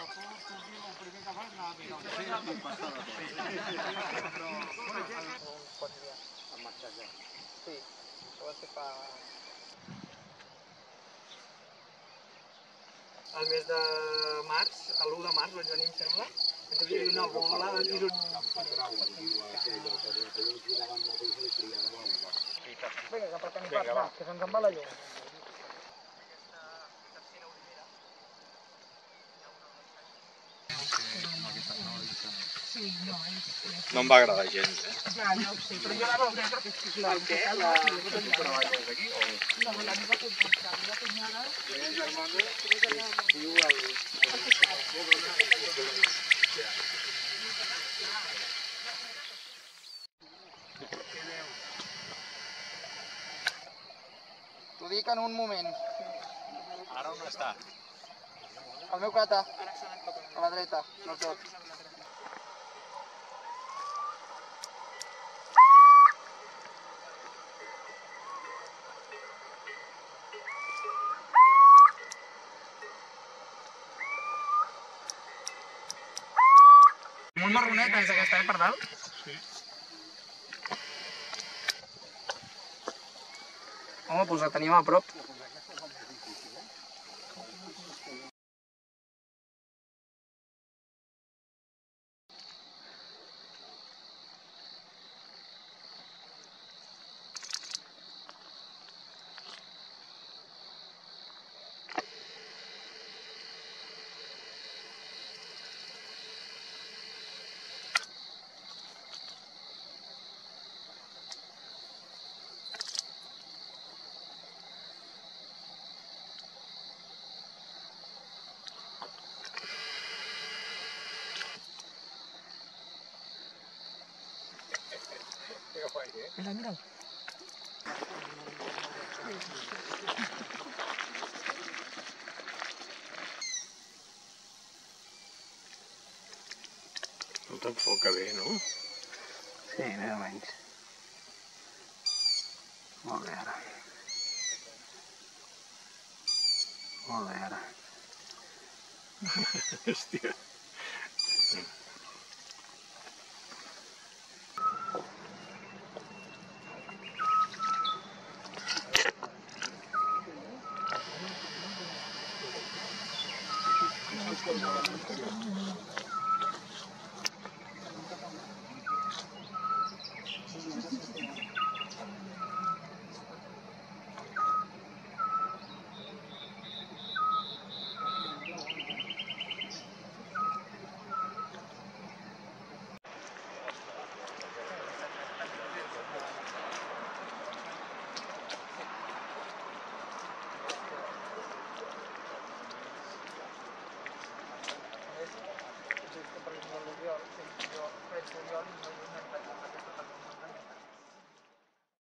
Sí, això va ser fa... El mes de març, l'1 de març vaig venir, em sembla, vaig dir una bola, vaig dir un... Vinga, cap al canipat, va, que se'ns en va la llum. Aquesta tercera olivera, hi ha una sí, no, no em va agradar gens, eh? ja ho sé, però jo la veuré perquè és clar. El què? La treballes aquí? No, la meva contracta, la meva cunyada... Viu al... T'ho dic en un moment. Ara on està? El meu cata, a la dreta, no tot. Molt marroneta és aquesta, per dalt? Sí. Home, doncs la tenim a prop. Mira, mira. No t'enfoca bé, no? Sí, més o menys. Molt bé, ara. Molt bé, ara. Hòstia. Thank you.